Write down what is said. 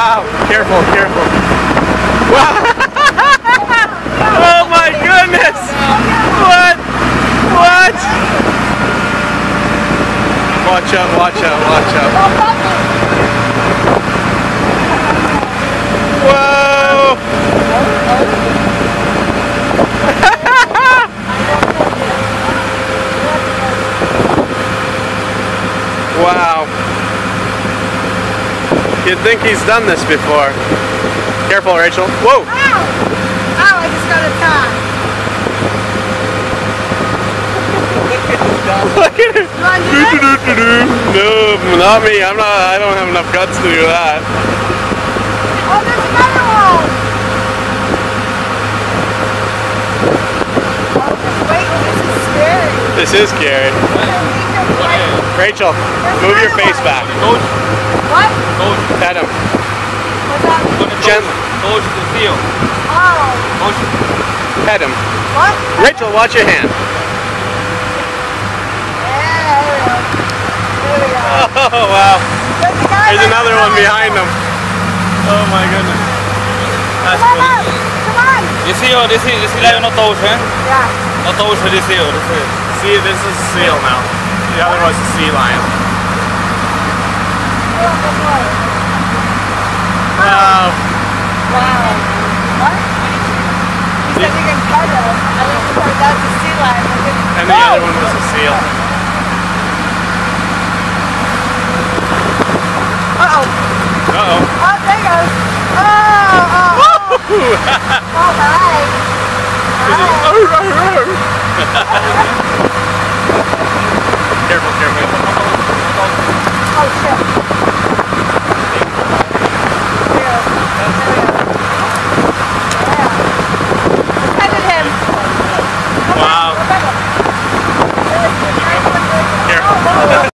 Wow, careful, careful. Wow. Oh my goodness! What? What? Watch out, watch out, watch out. Whoa! Wow. You'd think he's done this before. Careful, Rachel. Whoa! Ow! Ow, I just got attacked. Look at it! No, not me. I don't have enough guts to do that. Oh, there's another one! Oh, just wait, this is scary. This is scary. Rachel, move your face back. What? Pet him. What's that? Gently. Oh. Pet him. What? Rachel, watch your hand. Yeah, there we go. Oh, wow. There's another one behind him. Oh my goodness. That's Come on cool. up. Come on. You see lion not those, eh? Yeah. Not those for this seal. See, this is a seal now. The other was a sea lion. Wow. Wow. What? You said you can cut it. I think that's a sea lion. And the other one was a seal. Uh-oh. Uh-oh. Oh, there he goes. Oh, oh. Oh, hi. Careful, careful. Oh, shit.